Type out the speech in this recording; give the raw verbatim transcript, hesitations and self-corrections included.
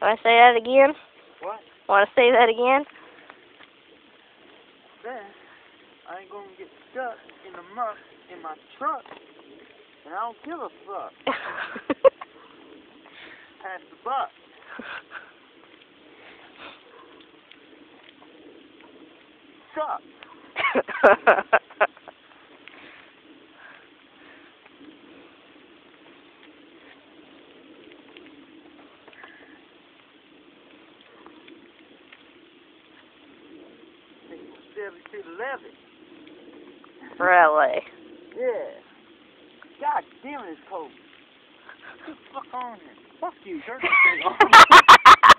Want to say that again? What? Want to say that again? Then I ain't gonna get stuck in the muck in my truck, and I don't give a fuck. Pass the buck. Suck. seventy-two eleven. Really? Yeah. God damn it, it's cold. Get the fuck on here. Fuck you. Turn this thing on.